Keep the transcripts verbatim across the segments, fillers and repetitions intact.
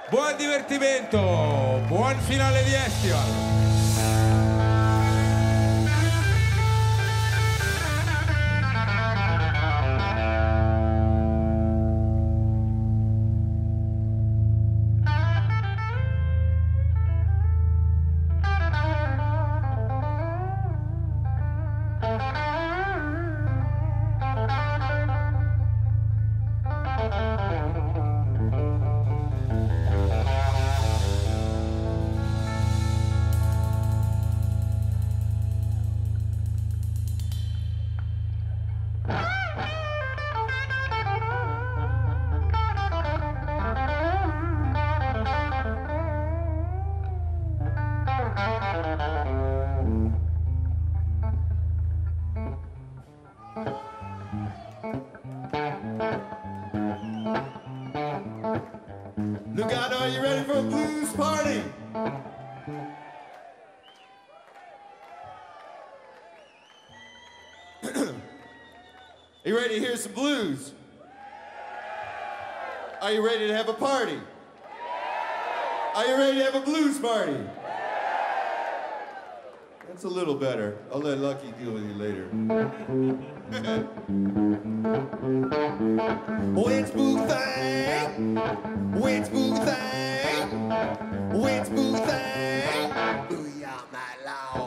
Buon divertimento, buon finale di Estival. Lugano, are you ready for a blues party? Are you ready to hear some blues? Are you ready to have a party? Are you ready to have a blues party? That's a little better. I'll let Lucky deal with you later. When's Boogie Thang? When's Boogie Thang? When's Boogie Thang? Boogie all night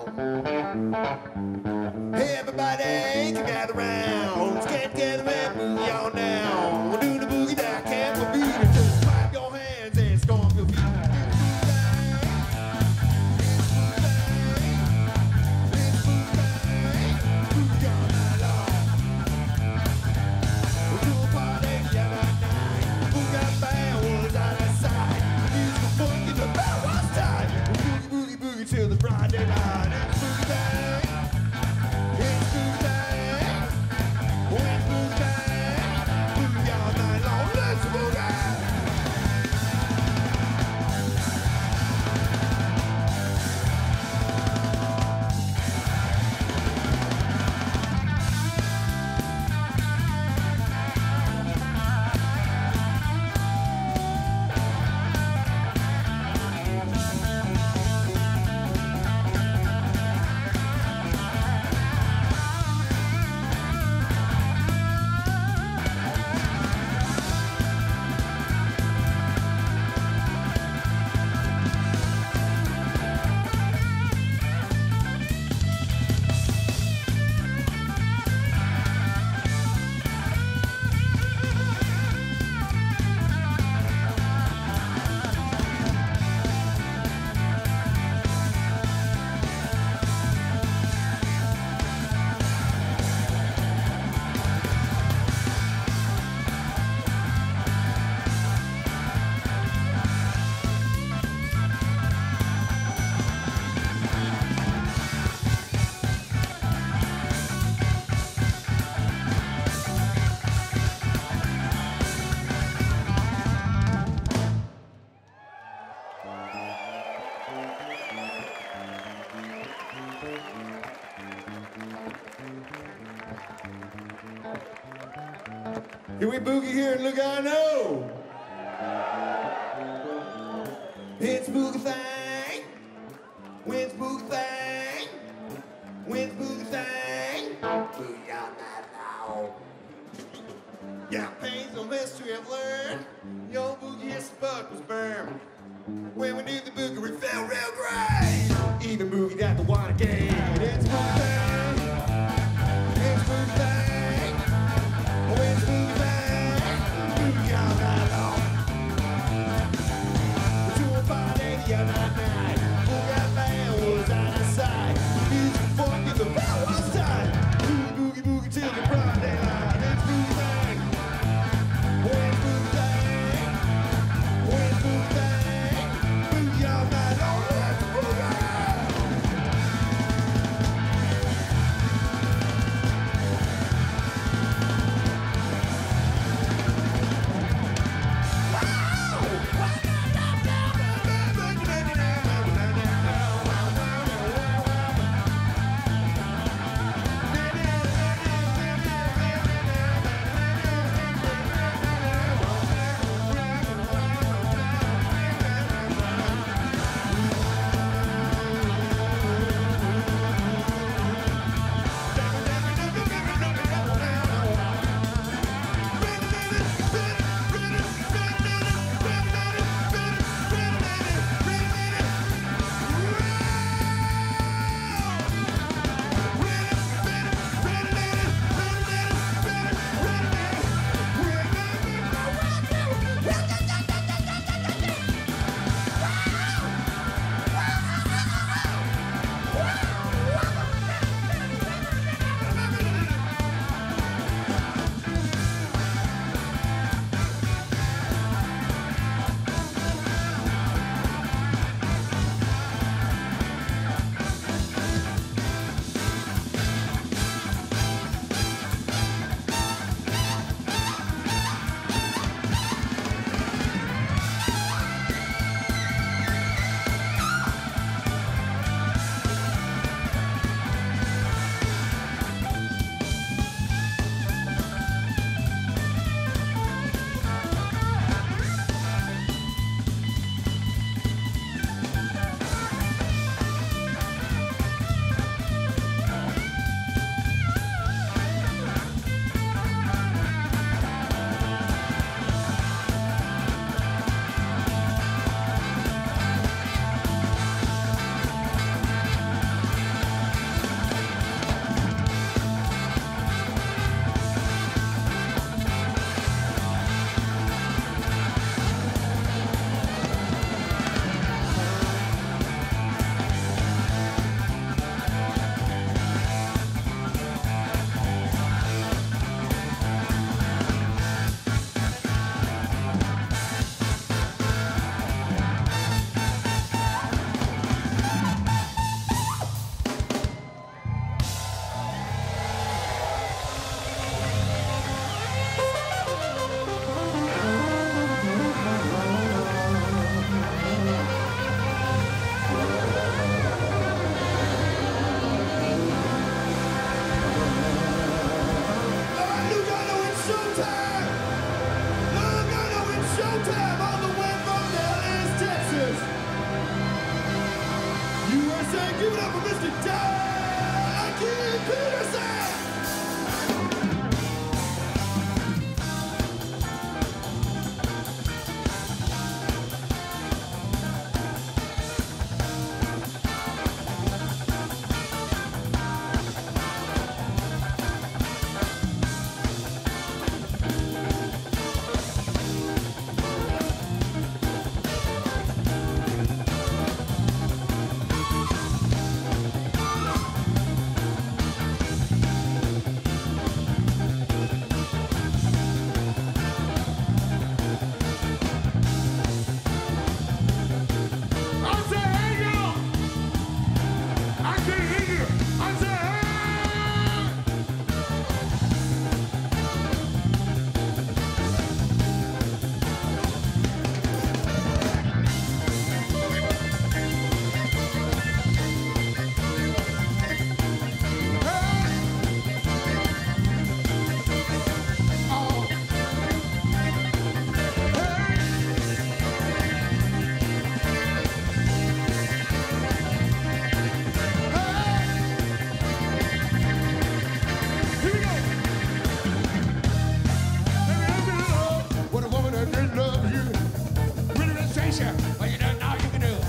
long. Hey everybody, come gather round. Let's get together and boogie on down. We're doing the boogie down, can't we beat it? Just clap your hands and stomp your feet. Till the Friday night, it's Boogie Thang, it's Boogie Thang, it's Boogie Thang, boogie all night long, let's boogie! Can we boogie here in Lugano? It's Boogie Thang. When's Boogie Thang? When's Boogie Thang? Boogie all night long. Yeah, pains no mystery I've learned. The old boogie is the buck was burned. When we did the boogie, we felt real great. Even boogie got the one again. It's Boogie Thang. It's Boogie Thang. When's Boogie Thang? Boogie all night long. We're doing party the other night. Boogie out band was out of sight. Music funk in the bell was tight. Boogie, boogie, boogie till the broad daylight. It's Boogie Thang. When's Boogie Thang? When's Boogie Thang? Boogie Well, you don't know you can do it.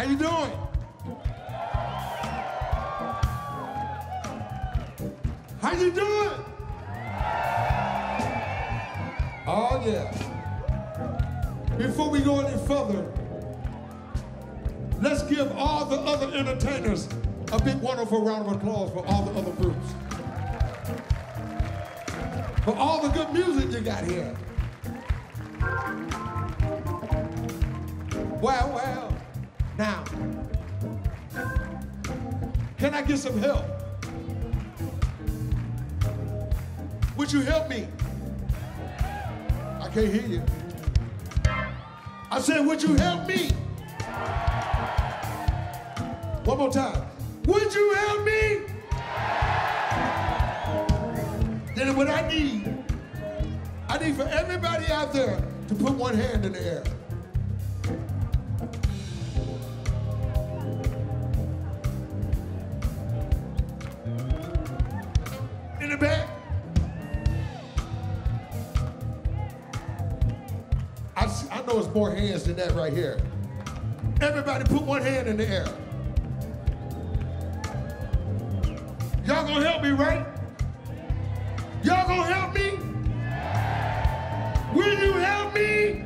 How you doing? How you doing? Oh, yeah. Before we go any further, let's give all the other entertainers a big wonderful round of applause for all the other groups. For all the good music you got here. Well, well, now, can I get some help? Would you help me? I can't hear you. I said, would you help me? One more time. Would you help me? Then what I need, I need for everybody out there to put one hand in the air. In the back. I, see, I know it's more hands than that right here. Everybody put one hand in the air. Y'all gonna help me, right? Y'all gonna help me? Will you help me?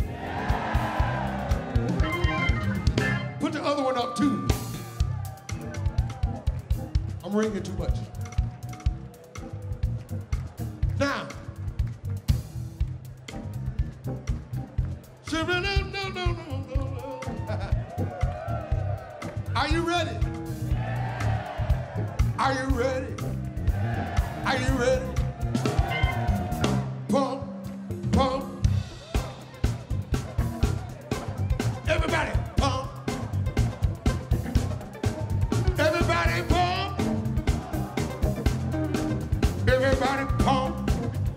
Put the other one up too. I'm ringing too much. Now. Are you ready? Are you ready? Are you ready? Pump, pump. Everybody pump. Everybody pump. Everybody pump.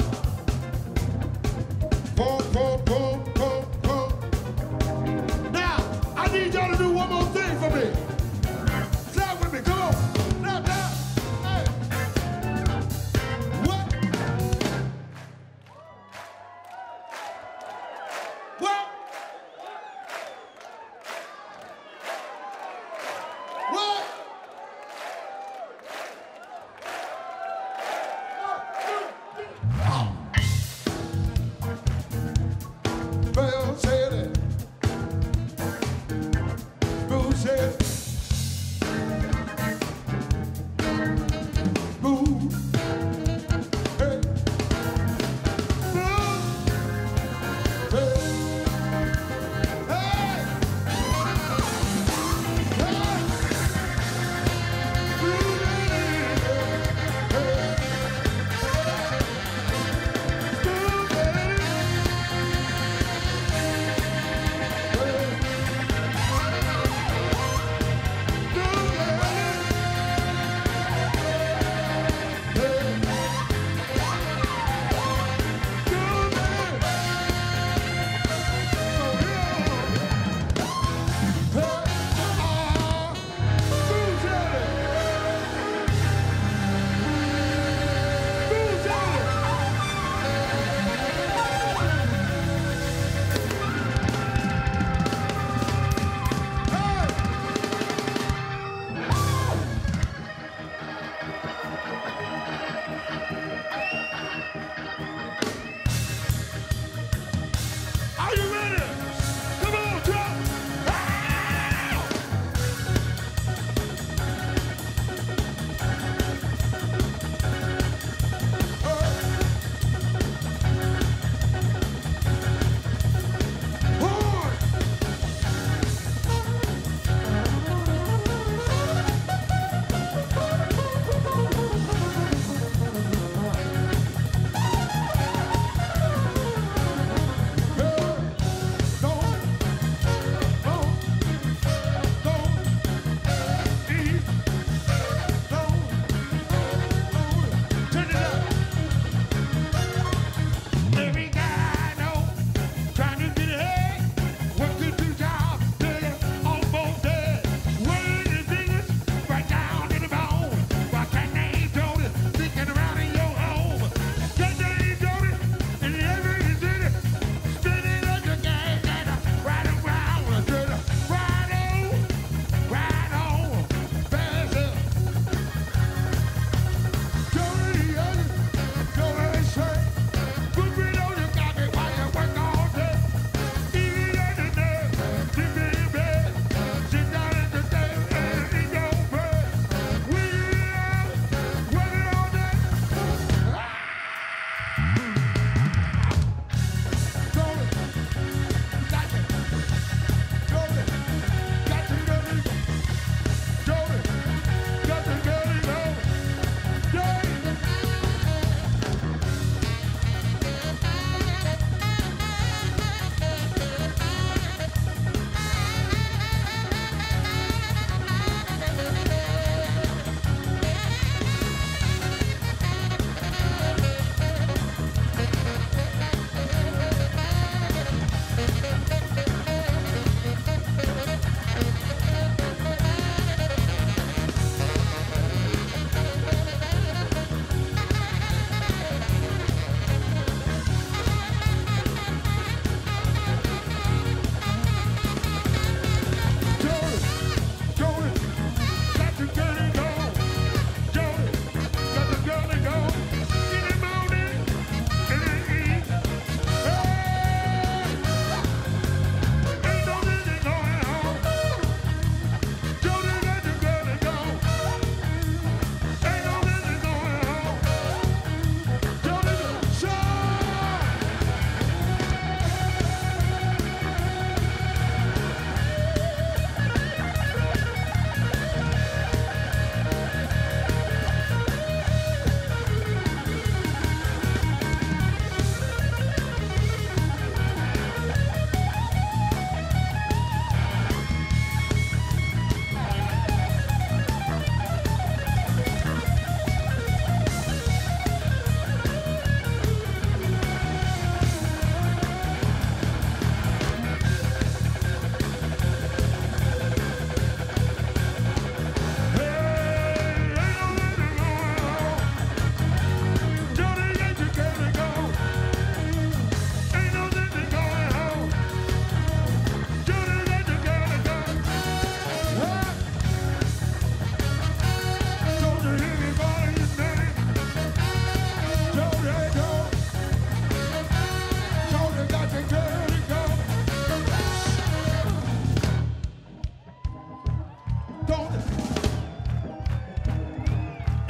Pump, pump, pump, pump, pump. Now, I need y'all to do one more thing for me. Clap with me, come on. Clap, clap. Hey. What? What? What?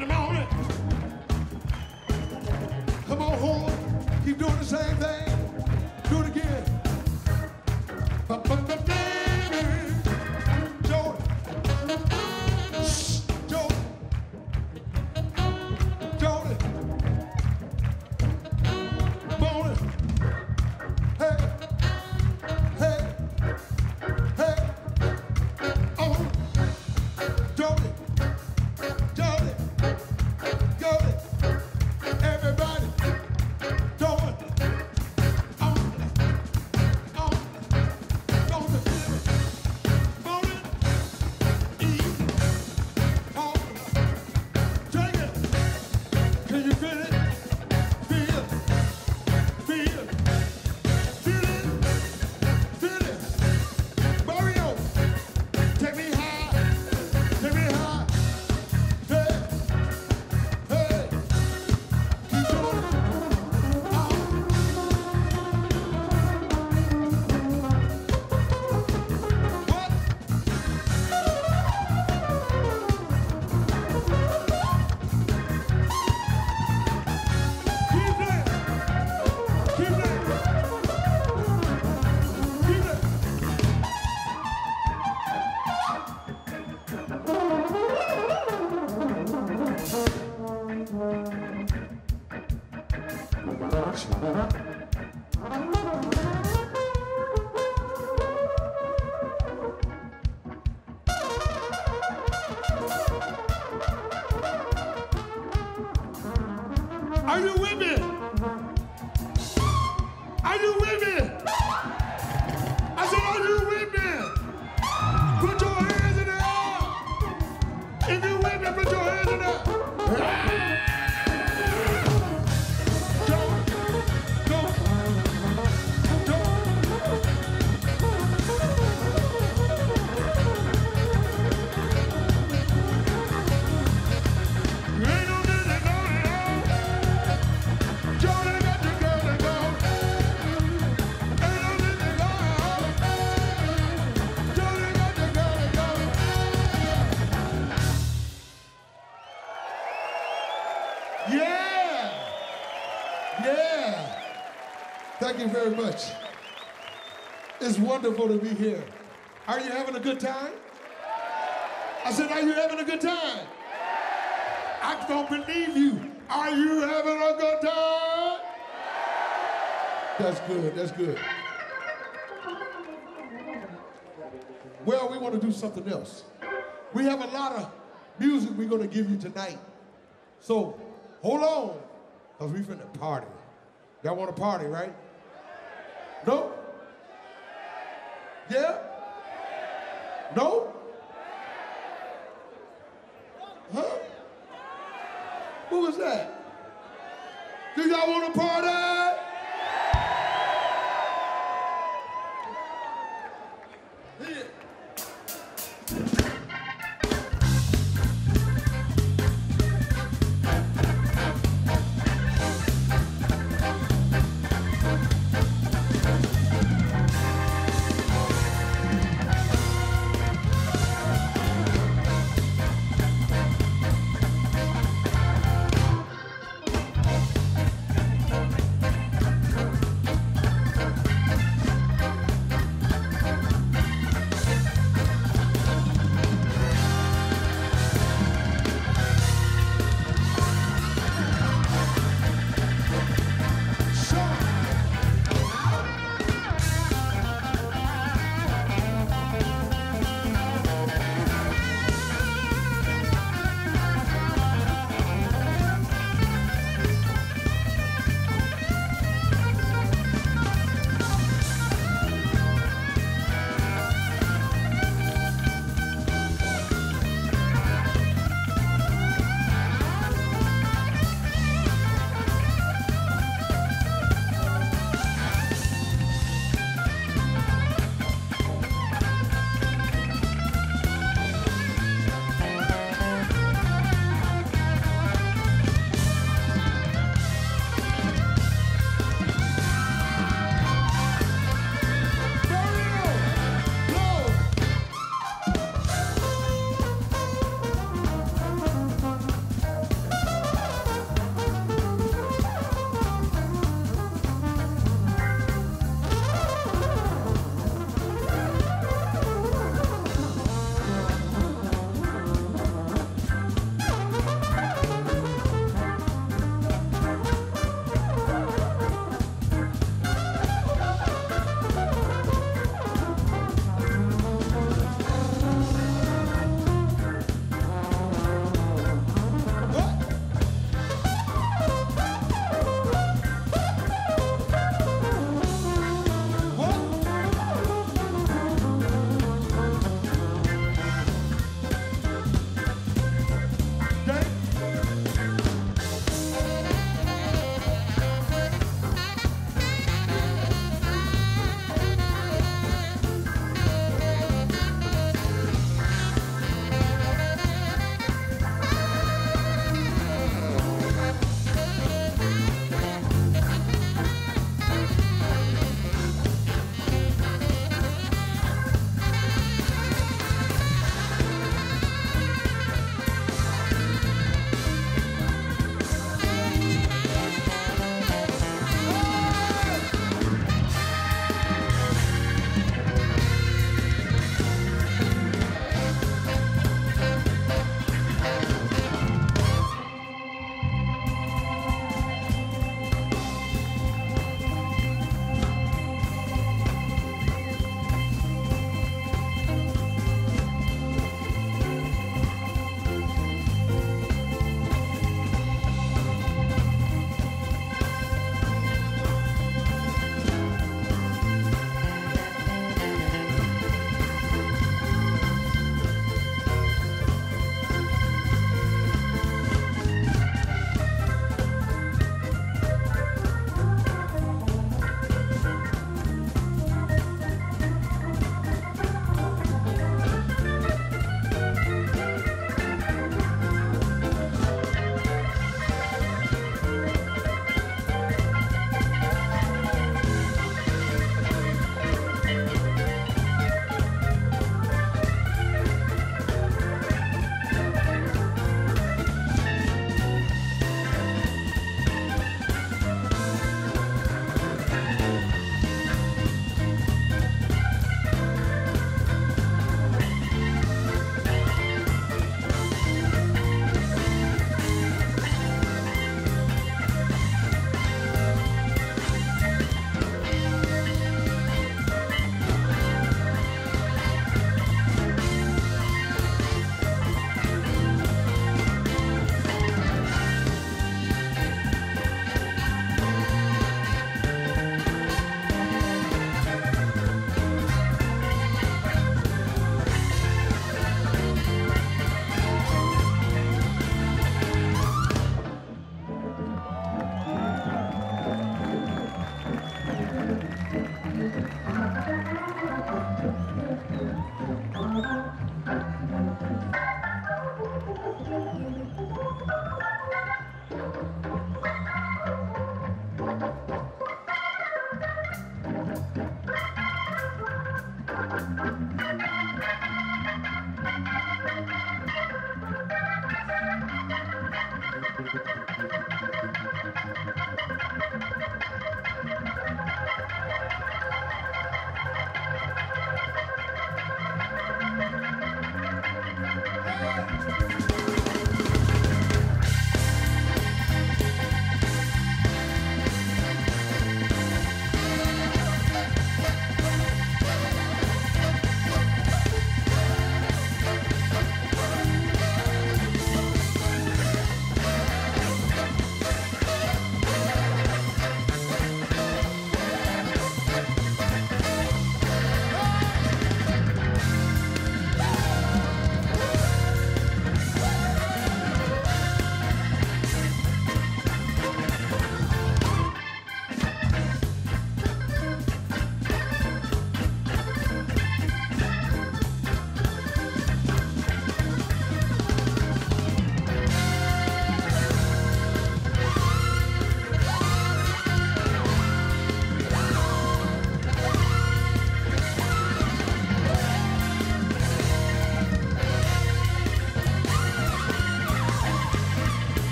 the morning. Come on home, keep doing the same thing. Do it again. Jordan. Shh, Jordan. Jordan. Morning. Hey. Hey. Hey. Oh. Jordan. Jordan. Jordan. Everybody. Jordan. On. On. On the field. Morning. Eat. On. Drink it. Can you feel it? Feel. Feel. Feel it. Feel it. Mario. Take me high. Take me high. Hey. Hey. Keep going. On. What? Keep it. Keep it. Keep it. Are you with me? Are you with me? I said, are you with me? Put your hands in the air. If you with me, put your hands in the air. Go, go, go. You ain't no business going on. Johnny got the girl to go. Ain't no business going on. Johnny got the girl to go. Yeah! Yeah! Thank you very much. It's wonderful to be here. Are you having a good time? I said, are you having a good time? I don't believe you. Are you having a good time? That's good, that's good. Well, we want to do something else. We have a lot of music we're going to give you tonight. So, hold on, because we finna party. Y'all want to party, right? No? Yeah? No? Huh? Who was that? Do y'all want to party? Here.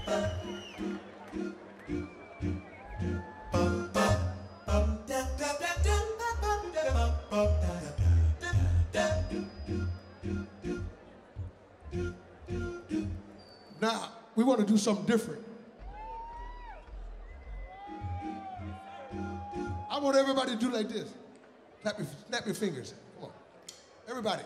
Now, we want to do something different. I want everybody to do like this. Snap your, snap your fingers. Come on. Everybody.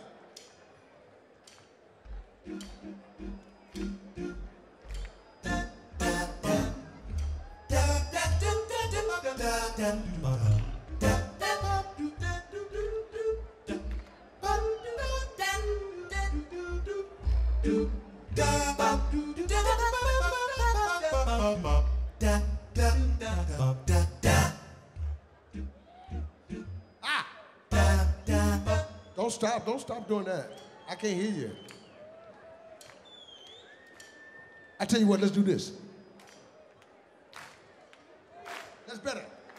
Don't stop, don't stop doing that. I can't hear you. I tell you what, let's do this. That's better.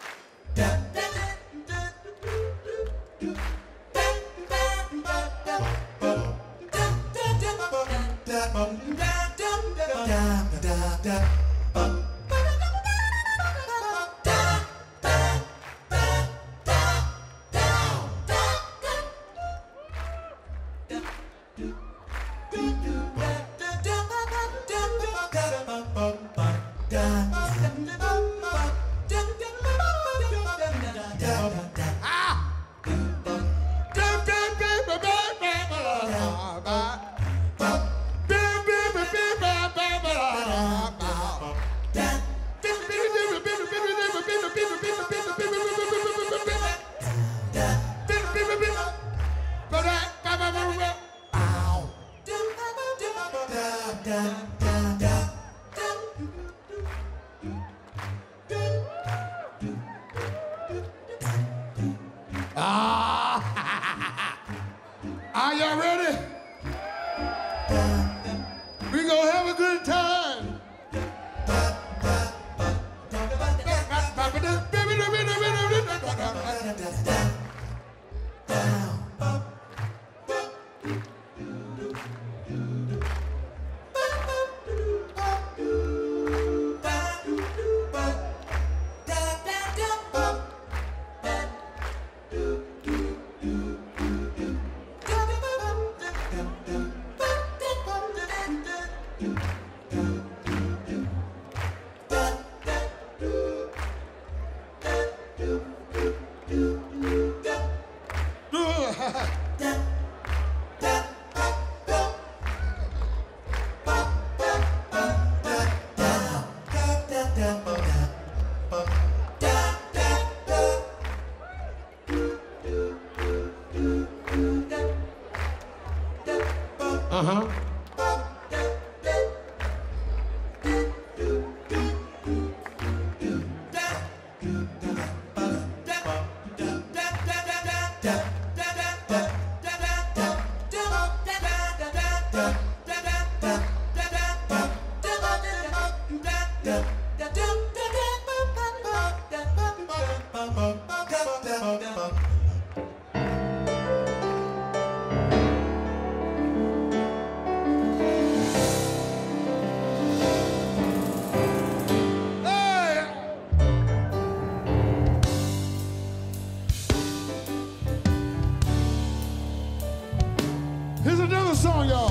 Are y'all ready? We gonna have a good time. Uh-huh. Here's another song, y'all.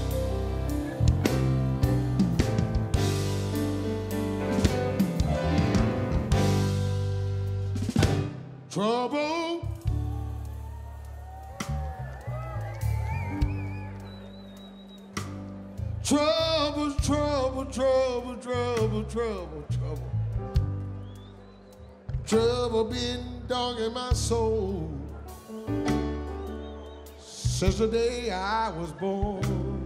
Trouble. Trouble, trouble, trouble, trouble, trouble, trouble. Trouble been dogging my soul since the day I was born.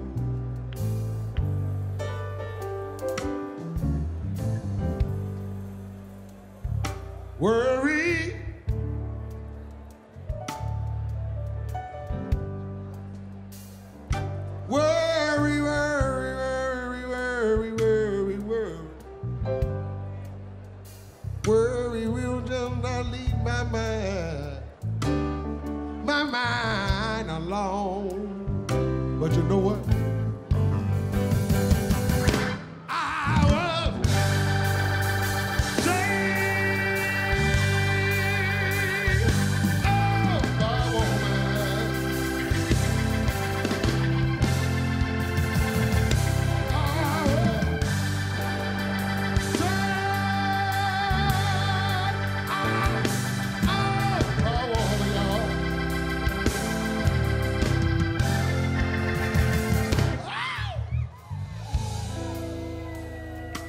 Worry, worry, worry, worry, worry, worry, worry. Worry will just not leave my mind, my mind alone. But you know what? I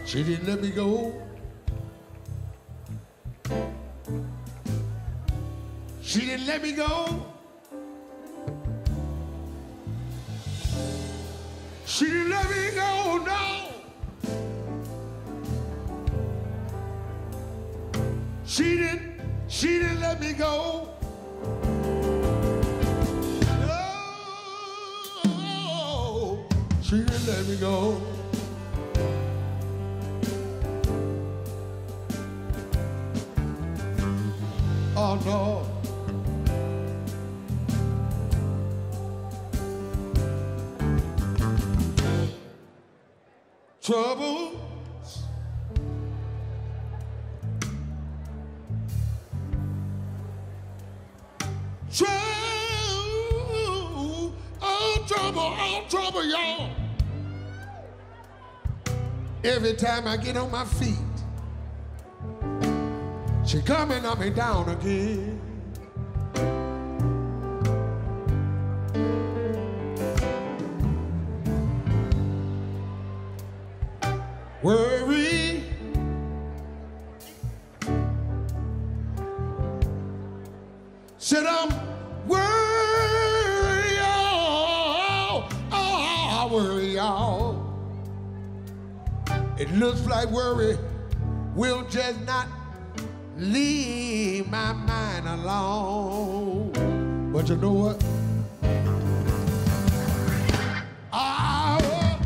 She didn't let me go. She didn't let me go. She didn't let me go, no. She didn't, she didn't let me go. No, she didn't let me go. Oh no. Troubles, trouble, oh trouble, oh trouble, y'all. Every time I get on my feet, she coming on me down again. Worry, said I'm worry, y'all. Oh, I worry, y'all. It looks like worry will just not leave my mind alone. But you know what? I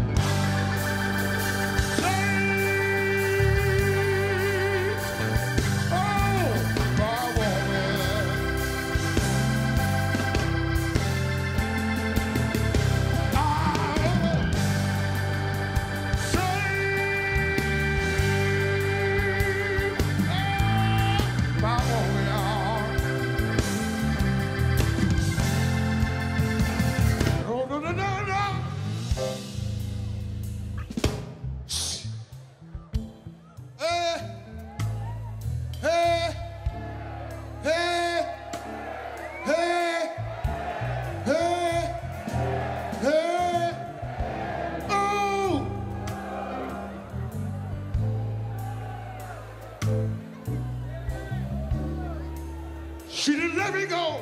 She didn't let me go.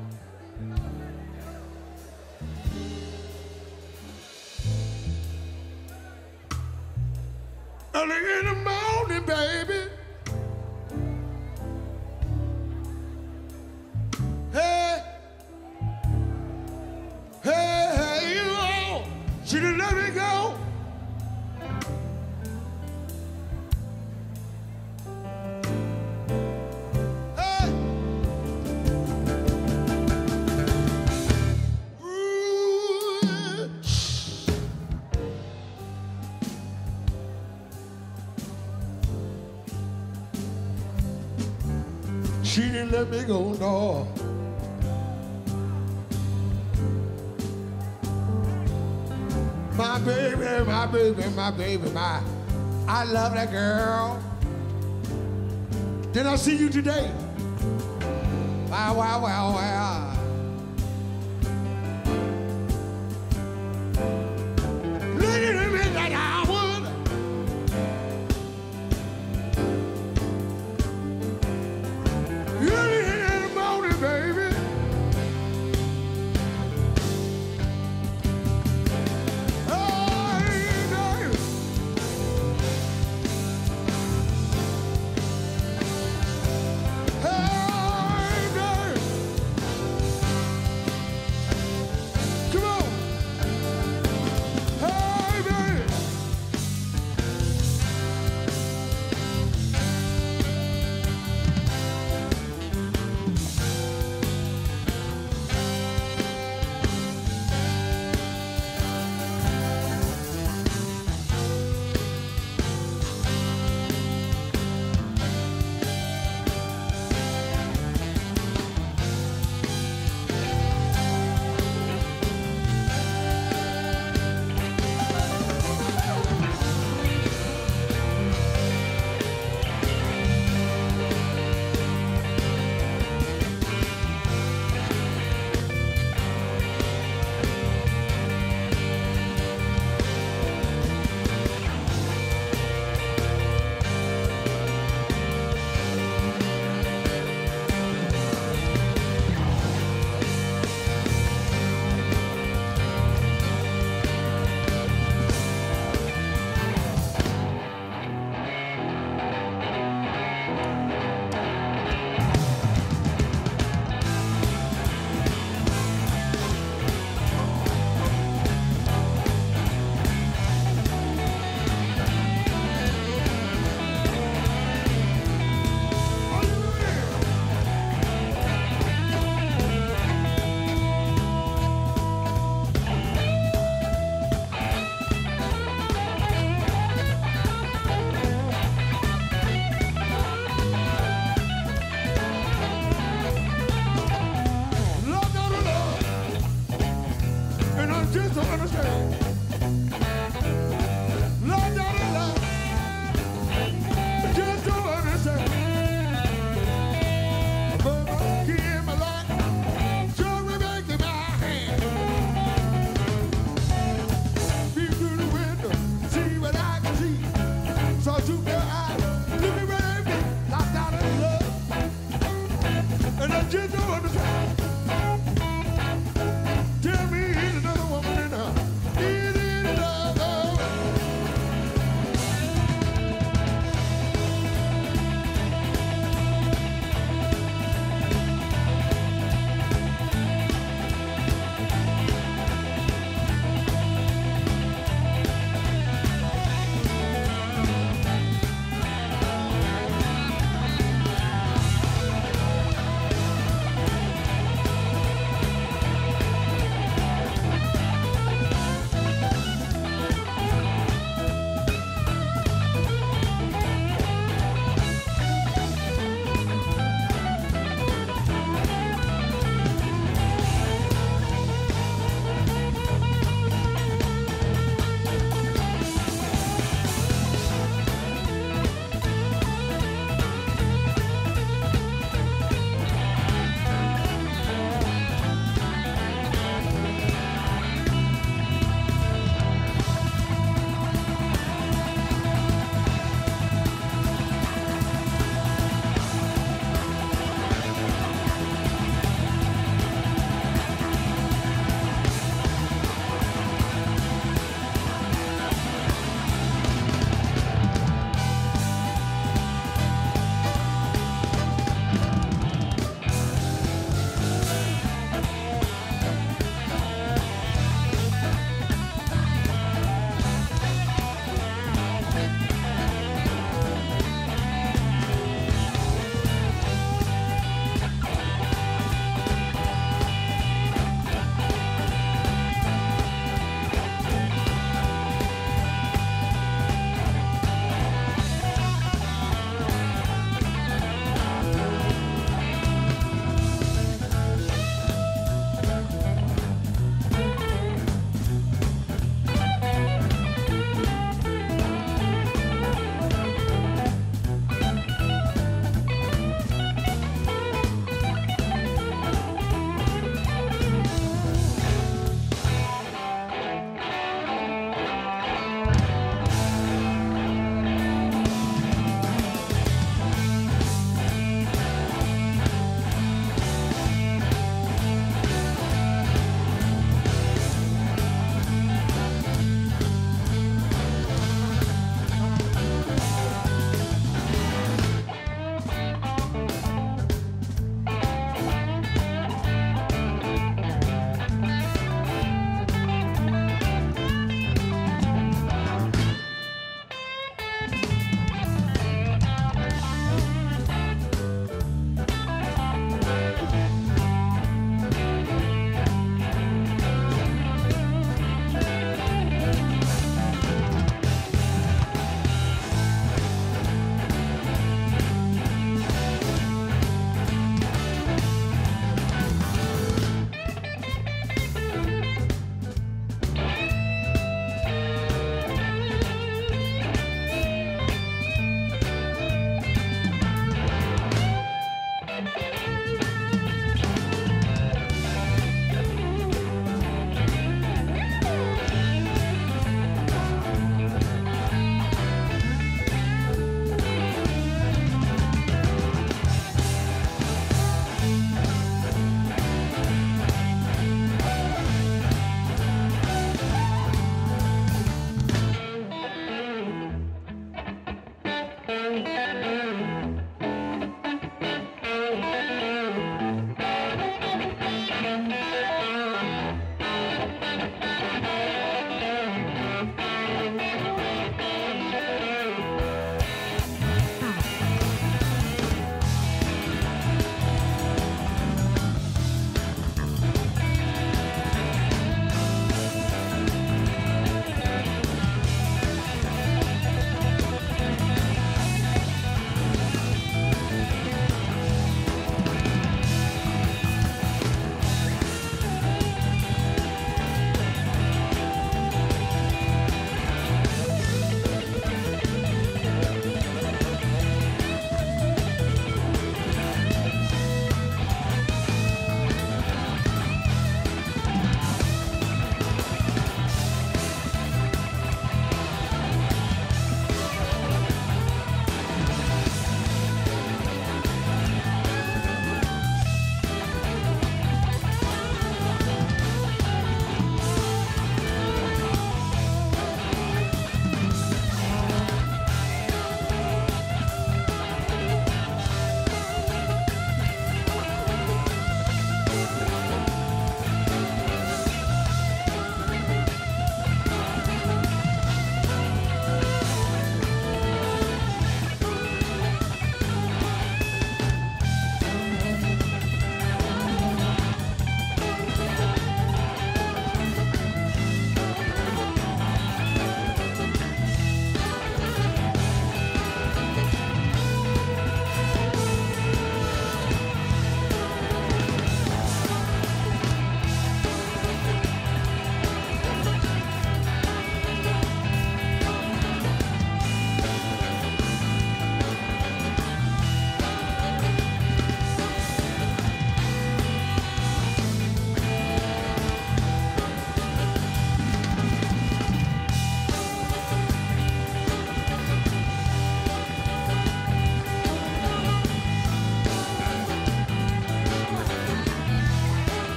Early in the morning, baby. Hey, hey, hey, you know, she didn't let me go. She didn't let me go, no. My baby, my baby, my baby, my, I love that girl. Did I see you today? Wow, wow, wow, wow. Look at me like I would.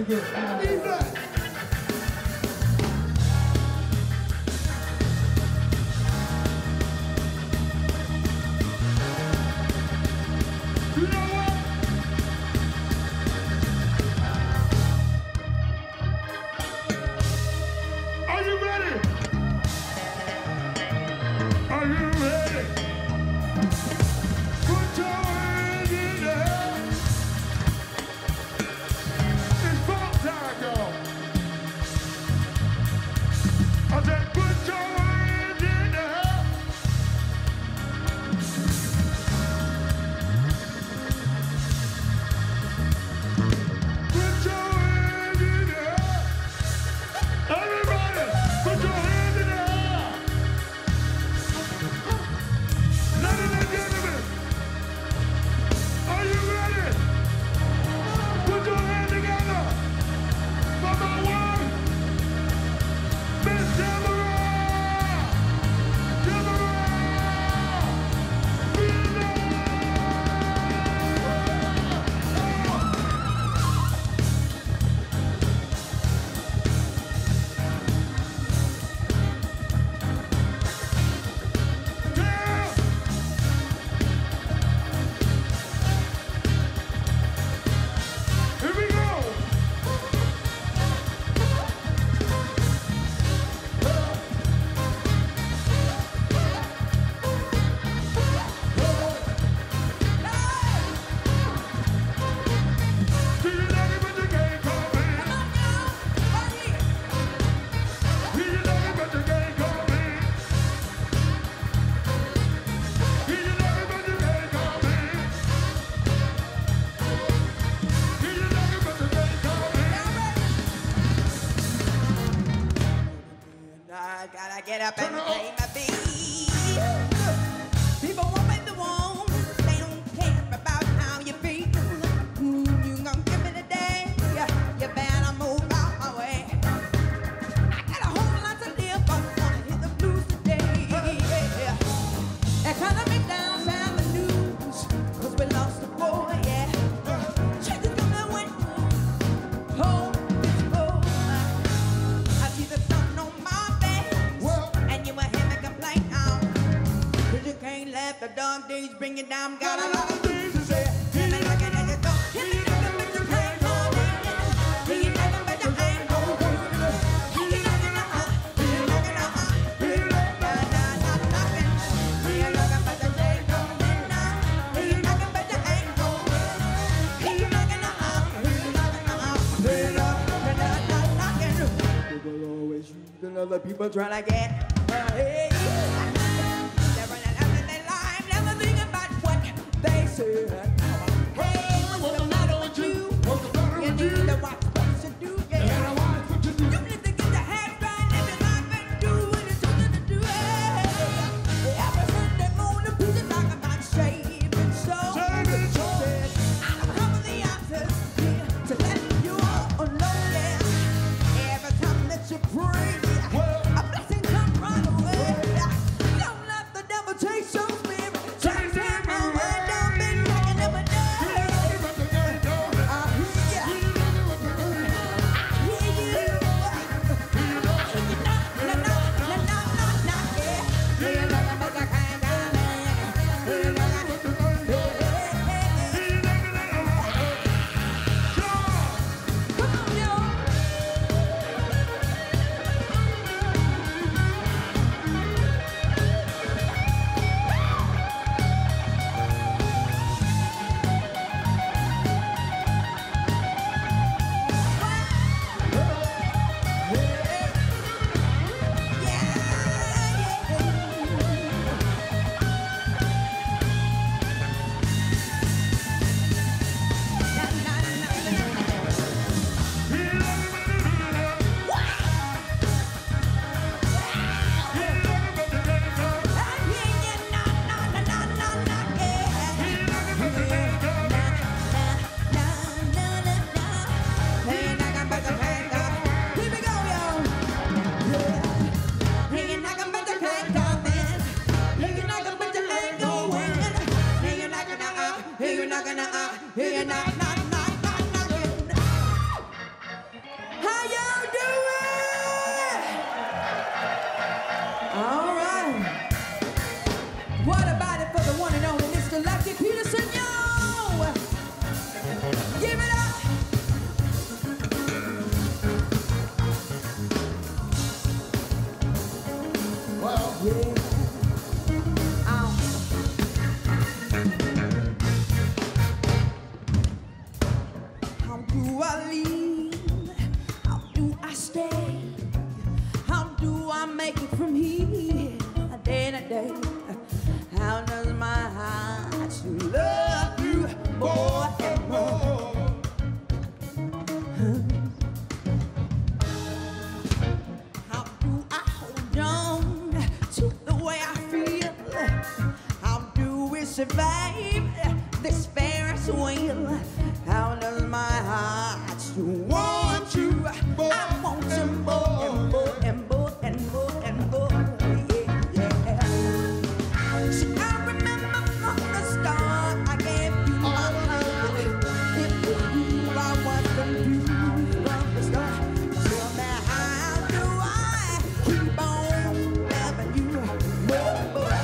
you good. Be blessed. You know what? Are you ready? Are you ready? Put your hands in the air. It's fall time, y'all. I said, put your hands in the air. Put your hands in the air. Everybody, put your hands in the air. Ladies and gentlemen, are you ready? Put your hands together for my wife, Miss Tamara. Tamara. Here we go. Do you love it when the game comes in? Do you love it when the game comes in? Do you love it when the game comes in? Do you love it when the game comes in? I gotta get up and Turn it play up. my beat. People won't make the wrong. They don't care about how you feel. Mm, you gon' give me the day. You better move out my way. I got a whole lot to live, but wanna hit the blues today. They're calling me down south the news, 'cause we lost the boy, yeah. Change is coming when home is full. I see the sun on my face. Well, And you will hear me complain now. 'Cause you can't let the dog days bring you down. Got a lot of things to say. Hear me looking at you go. Hear me looking but you can't hold it. Hear you looking but you ain't hold it. Hear you looking uh-uh. Hear you looking uh-uh. Hear you looking uh-uh. knocking. Hear you looking but you ain't hold it now. Hear you looking but you ain't hold it. Hear you looking uh-uh. Hear you looking uh-uh. Hear you looking uh-uh. knocking. People always using other people trying to get ahead. They're running after their life, never think about what they said. Hey, what's the matter with you? what's the matter You with need you? to watch what you do, And yeah. I want what you do. You need to get your head right, live your life and do what you're choosing to do. Hey, every Sunday morning, preaching talk about saving souls. Saving souls. Said, I don't have the answers here to let you all know, yeah. Every time that you pray, Well, a blessing come right away. Don't let the devil chase your spirit. Chase him away. Don't be knocking him do you down. love it when the game comes in? I hear Do ya. you love it when the game comes in? I hear you. Do you love it? Knock, knock, knock, knock, knock, knock, knock, yeah. Do you love it, but you can't go in? Do you love it? When the game comes in? Do you love it? Shawn. Come on, yo. babe, this Ferris wheel. How does my heart still want you? I want you more and more and more and more and more. Yeah, yeah. See, I remember from the start I gave you my love. It was you I was confused from the start. Tell me, how do I keep on loving you more and more?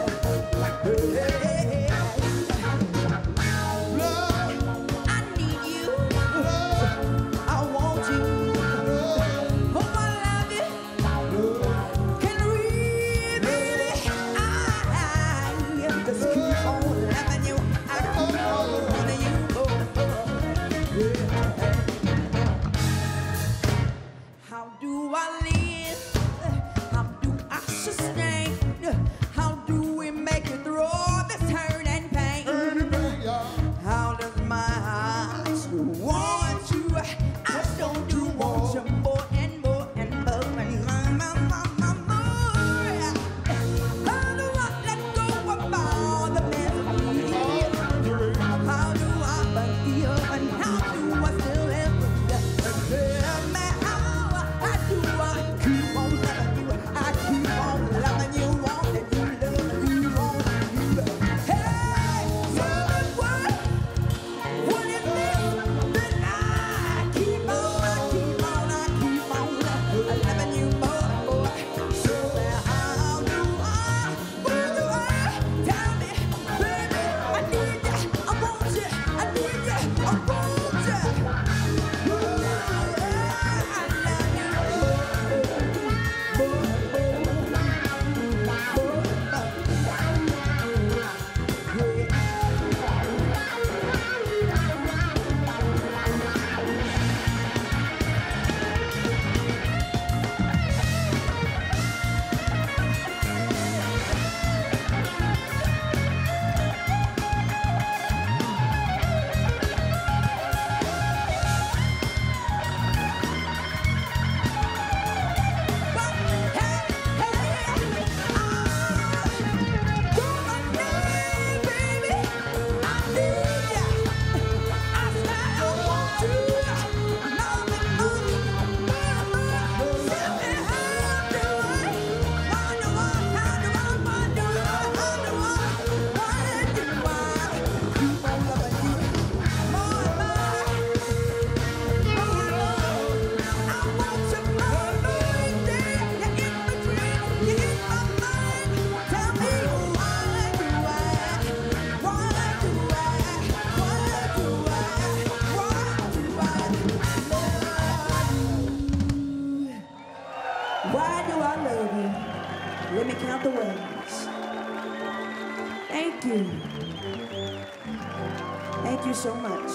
So much.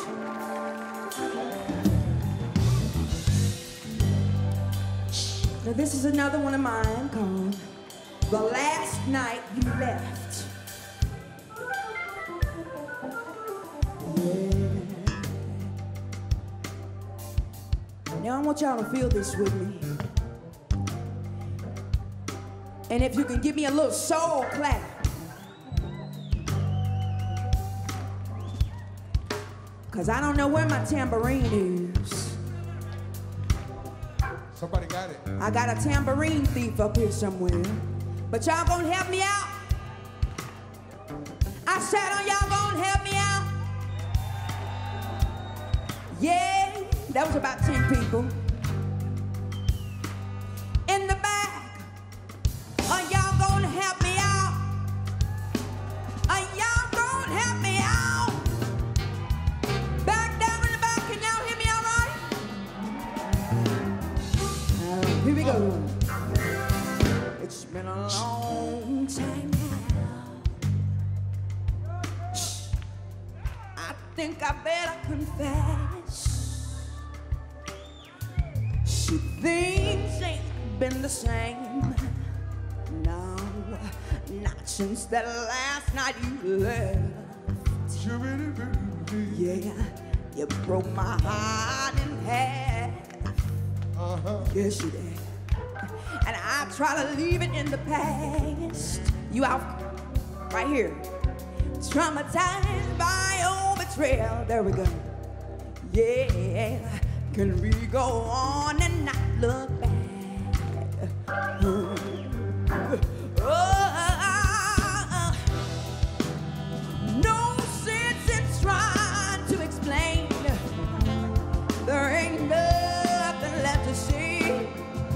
Now this is another one of mine called The Last Night You Left. Yeah. Now I want y'all to feel this with me. And if you can give me a little soul clap. Cause I don't know where my tambourine is. Somebody got it. I got a tambourine thief up here somewhere. But y'all gonna help me out? I said, are y'all gonna help me out? Yeah, that was about ten people. In the back, are y'all gonna help me out? Are y'all gonna help me out? Back down in the back, can y'all hear me all right? Uh, here we go. It's been a long time now. I think I better confess. See, things ain't been the same. No, not since that last night you left. Yeah, you broke my heart in half. Uh-huh. Yes, you did. And I try to leave it in the past. You out right here. traumatized by old betrayal. There we go. Yeah, can we go on and not look back? Oh, no sense in trying to explain. There ain't nothing left to say.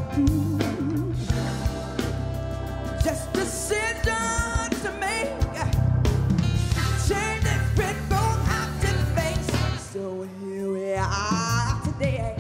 Just decisions to make. Change this red both have to face. So here we are today.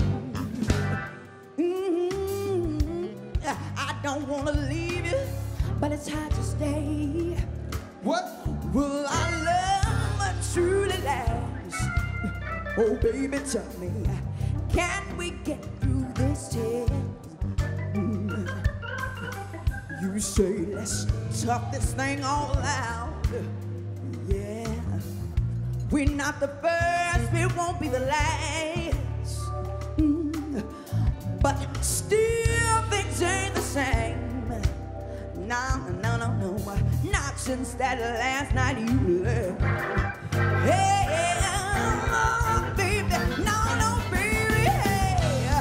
Mm-hmm. I don't want to leave you, but it's hard to stay. What? Will our love truly last? Oh, baby, tell me, can we get through this test? Mm. You say, let's tough this thing all out. Yeah, we're not the first, we won't be the last. Mm. But still things ain't the same. No, no, no, no, not since that last night you left. Hey, oh, baby, no, no, baby, hey.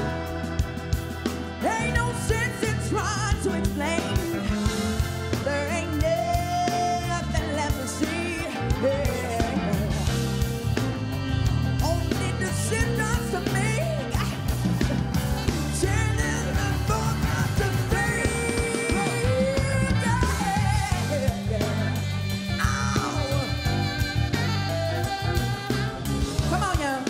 Ain't no sense in trying to explain. There ain't nothing left to see. Hey. Only decisions to make. Changes the both of the things. Oh. Come on, y'all.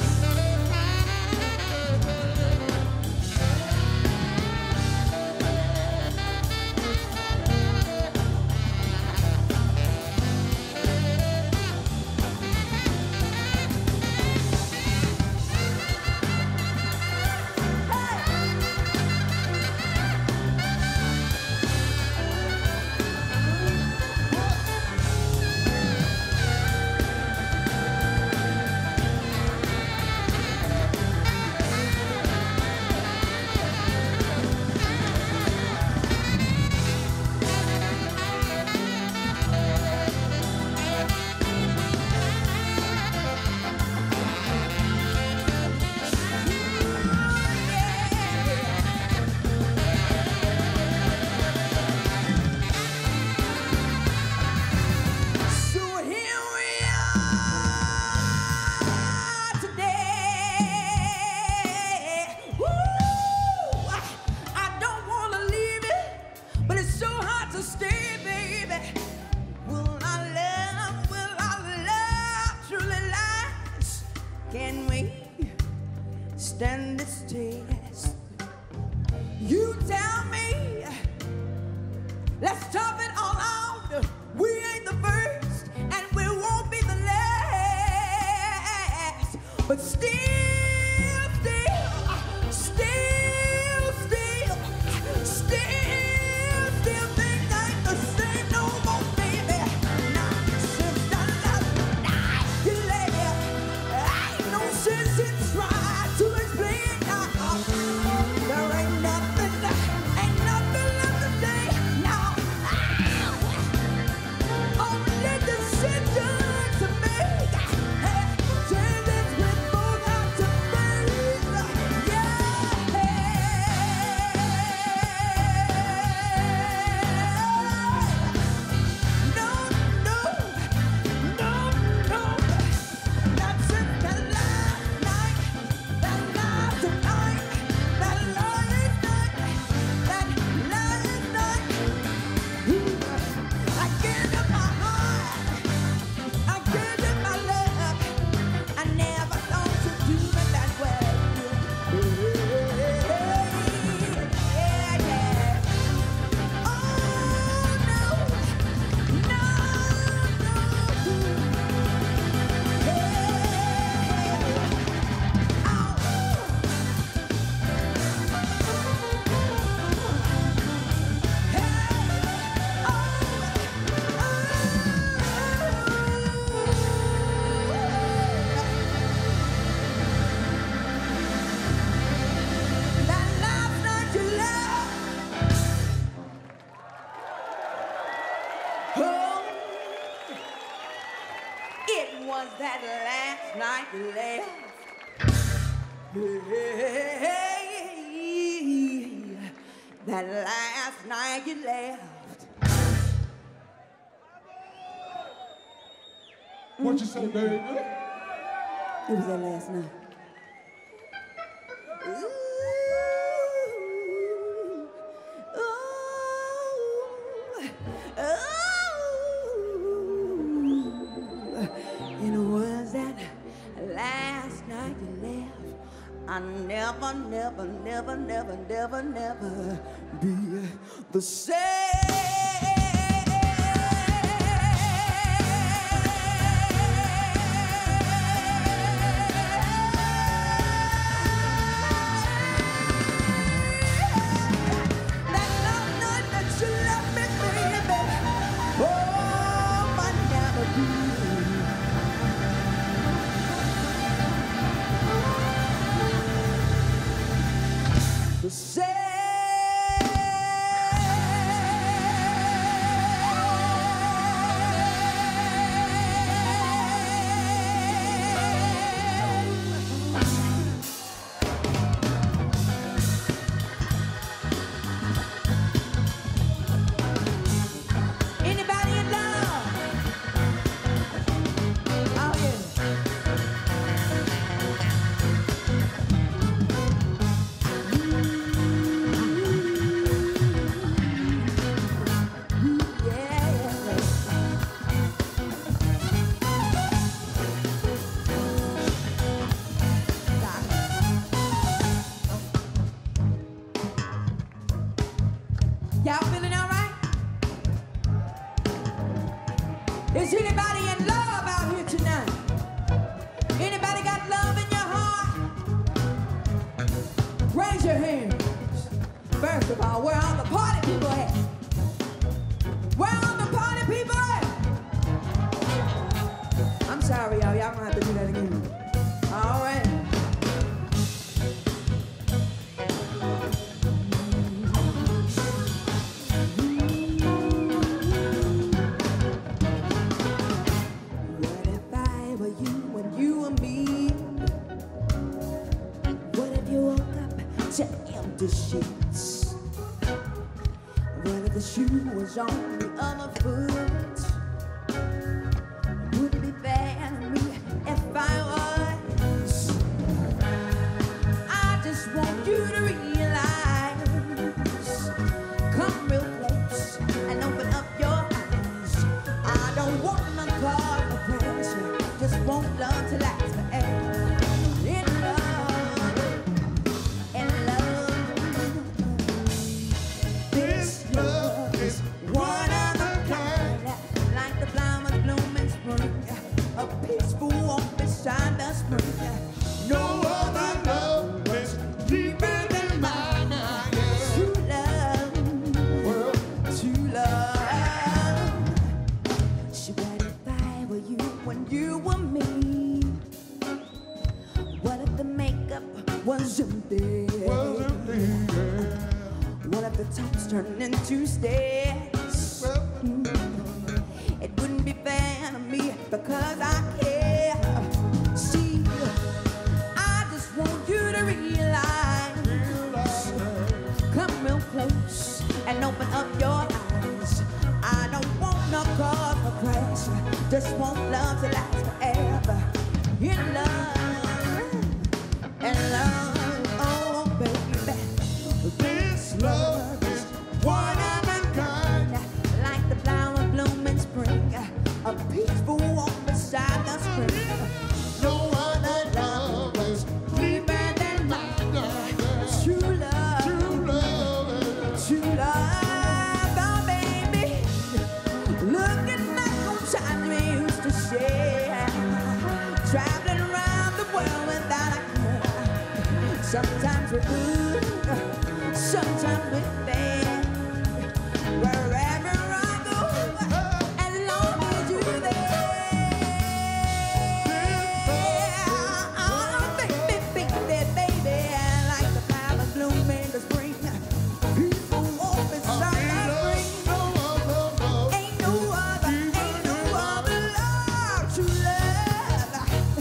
So here we are today. Woo! I don't want to leave it, but it's so hard to stay, baby. Will our love, will our love truly last? Can we stand this test? You tell me. Let's tough it all out. We ain't the first, and we won't be the last. But still, still, still, still, still, still, things ain't the same no more, baby. Not since the last night you left. Ain't no sense in trying to explain now. There ain't nothing, ain't nothing left to say now. Only decisions to make. Changes with both last night you left. Hey, that last night you left. What you say, baby? It was that last night. Ooh, ooh, ooh. And it was that last night you left. I never, never, never, never, never, never be the same. The same. Anybody in love? Oh yeah. Y'all feeling all right? Is anybody in love out here tonight? Anybody got love in your heart? Raise your hands. First of all, where all the party people at? Where all the party people at? I'm sorry, y'all. Y'all gonna have to do that again. All right. The sheets. Well, if the shoe was on the other foot, would it be fair to me if I was? I just want you to realize, come real close and open up your eyes. I don't want no cause for pressure, just want love to last forever. In love, in love. Love is one of a kind, like the flowers bloom in spring, a peaceful walk beside the spring. No other love is deeper than mine. True love, world, true love. Should I if I were you when you were me? What if the makeup was empty? Was empty. What if the tops turned into stairs? Mm. It wouldn't be fair to me because I care. See, I just want you to realize, come real close and open up your eyes. I don't want no cause for crash, just want love to last forever. In love, in love. Love is one of a kind, like the flower bloom in spring, a peaceful walk beside the spring. No other love is deeper than mine. True love, true love, true love, oh baby. Looking back on times we used to share, traveling around the world without a care. Sometimes we're good, sometimes we're bad. Wherever I go, as long as you're there. Oh, baby, baby, baby, like the flowers bloom in the spring. People walk beside the spring. Ain't no other, ain't no other love, true love.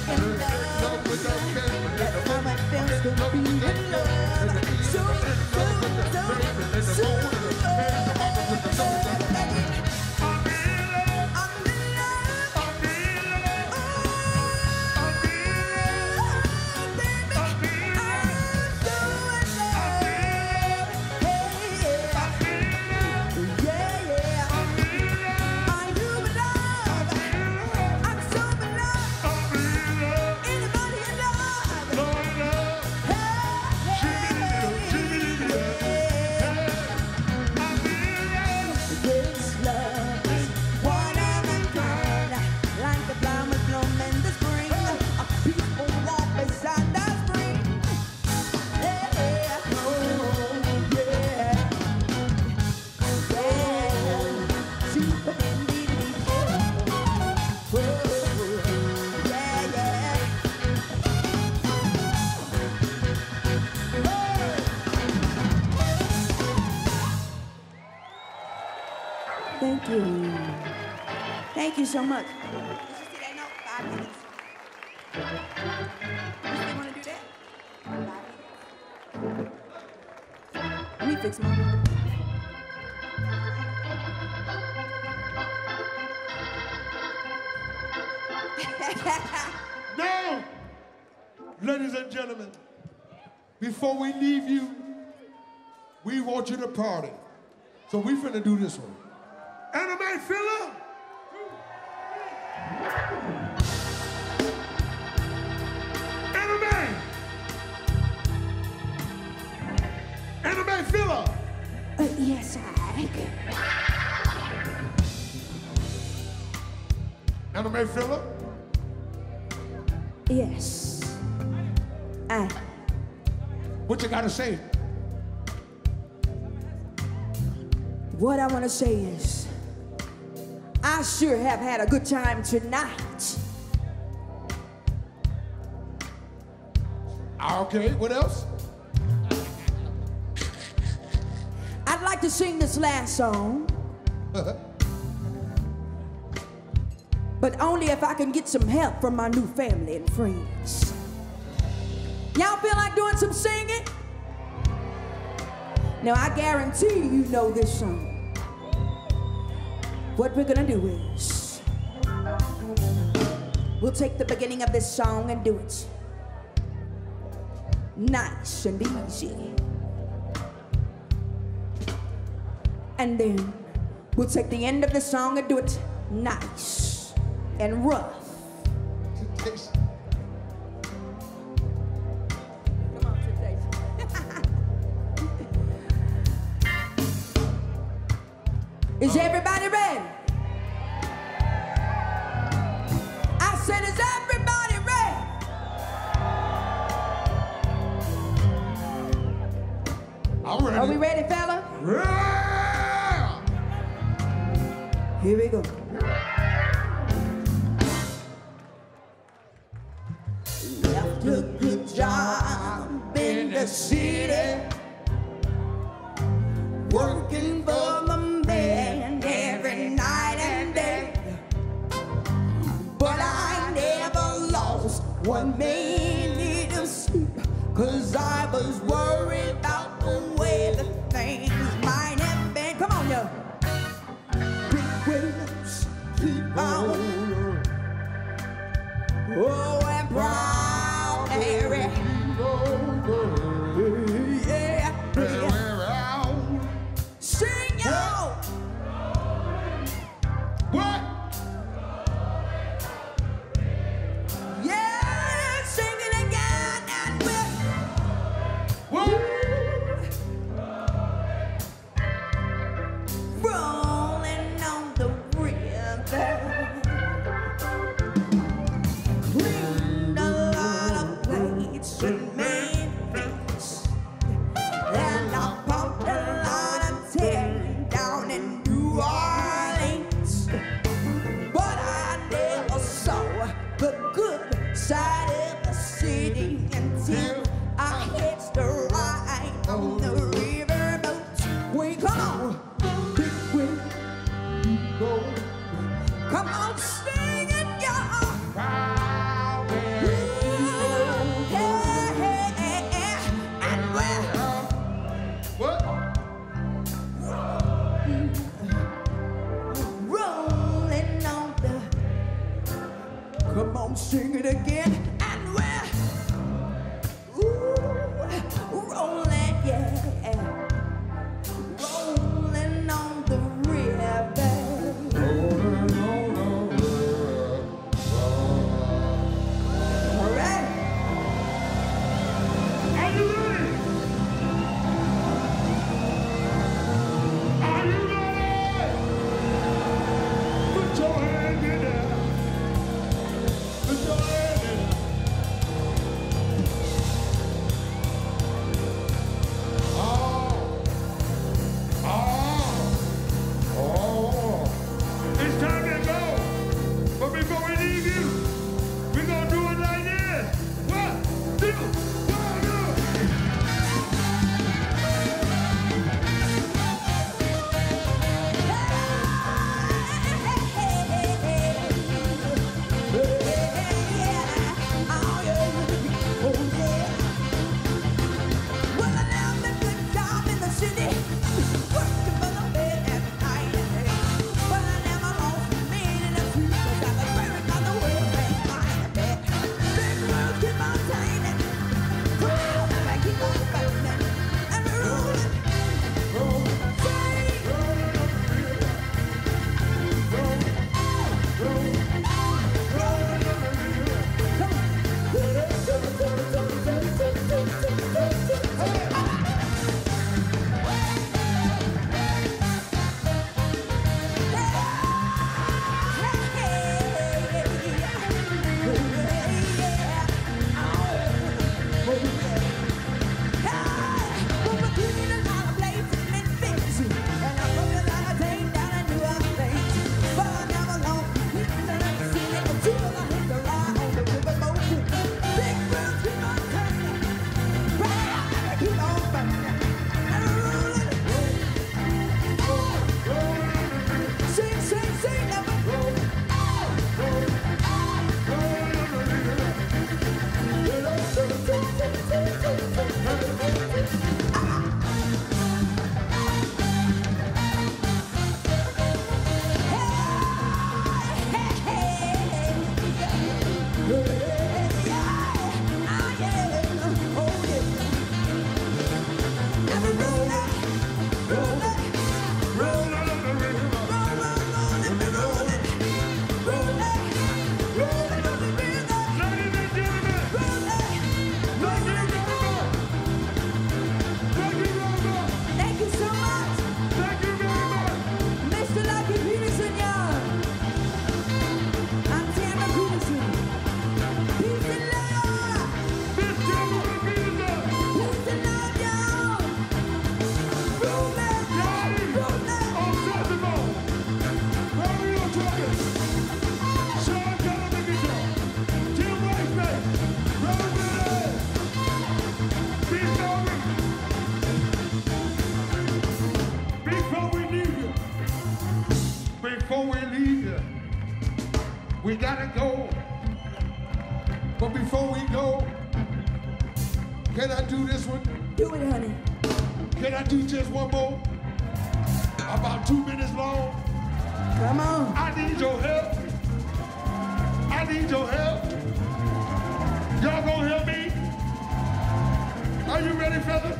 Thank you. Thank you so much. Did you see that note? Five minutes. You still want to do that? Five minutes. Let me fix mine. Now, ladies and gentlemen, before we leave you, we want you to party. So we finna do this one. Anime filler! Anime! Anime filler! Uh, yes, I. Anime filler? Yes. I. What you gotta say? What I want to say is, I sure have had a good time tonight. Okay, what else? I'd like to sing this last song, but only if I can get some help from my new family and friends. Y'all feel like doing some singing? Now, I guarantee you know this song. What we're gonna do is, we'll take the beginning of this song and do it nice and easy. And then we'll take the end of the song and do it nice and rough. Is everybody ready? I said, is everybody ready? I'm ready. Are we ready, fella? Yeah! Here we go. Left a good job in the city, working for the man every night and day. But I never lost one minute of sleep, 'cause I was worried about the way the things might have been. Come on, yo. Big waves keep on. Oh, and brown Harry. Yeah, yeah. Sing, yo. What? Yeah, sing it again and we're What? rolling on the river. Clean But before we go, can I do this one? Do it, honey. Can I do just one more? About two minutes long. Come on. I need your help. I need your help. Y'all gonna help me? Are you ready, fellas?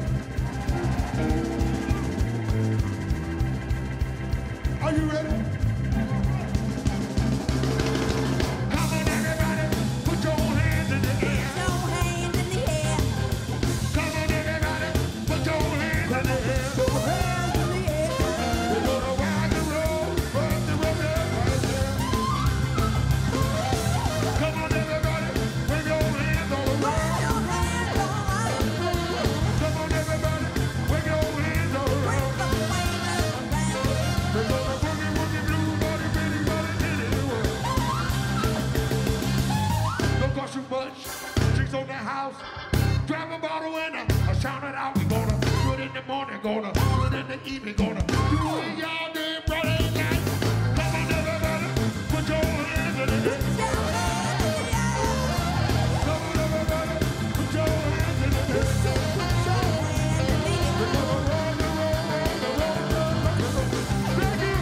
Are you ready? Come on, everybody, put your hands in the air. Put your hands in the air. Come on, everybody, put your hands in the air. Put your hands in the air. We're gonna rock and roll, rock the road right there. Come on, everybody, wave your hands all around. Put your hands on. Come on, everybody, wave your hands all around. Wave them, wave them around. We're gonna boogie, woogie, blue, body, bitty, body, in the world. Don't cost you much. Drinks on the house. Grab a bottle and I, I shout it out. We gonna do it in the morning, gonna do it in the evening, gonna do it y'all day, brother, and night. Come on, everybody, put your hands in the air. Put your hands in the air. Come on, everybody, put your hands in the air. Put your hands in the air. We're gonna roll the roll, roll the roll, roll the roll. Thank you.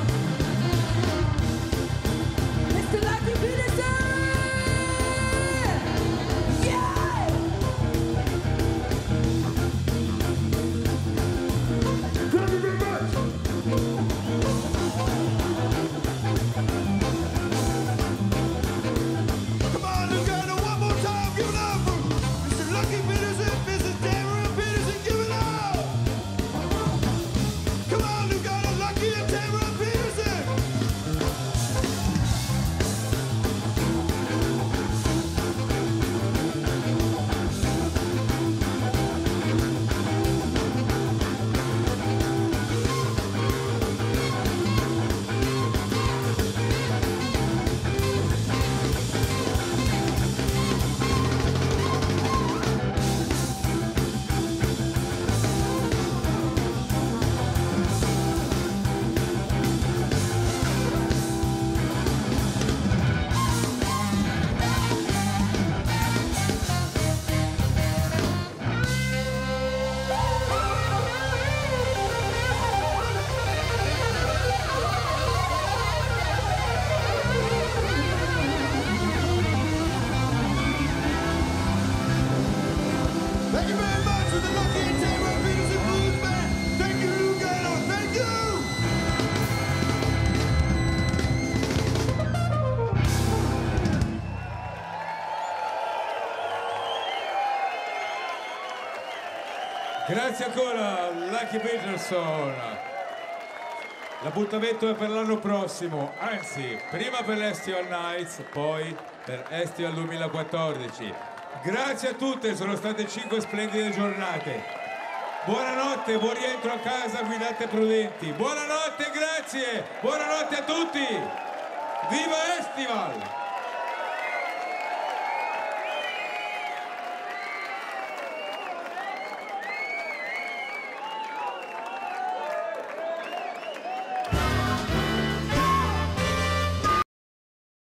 Mister Lucky Peterson! Yeah! Thank you very much. Come on, Lugano, one more time, give it up for Mister Lucky Peterson, Missus Tamara Peterson, give it up! Come on, Lugano, Lucky and Tamara Peterson! Thank you very much for the Lucky and Tamara Peterson Blues Band. Thank you, Lugano. Thank you. Grazie ancora, Lucky Peterson. L'appuntamento è per l'anno prossimo, anzi, prima per l'Estival Nights, poi per Estival duemilaquattordici. Grazie a tutte, sono state cinque splendide giornate. Buonanotte, buon rientro a casa, guidate prudenti. Buonanotte, grazie, buonanotte a tutti. Viva Estival!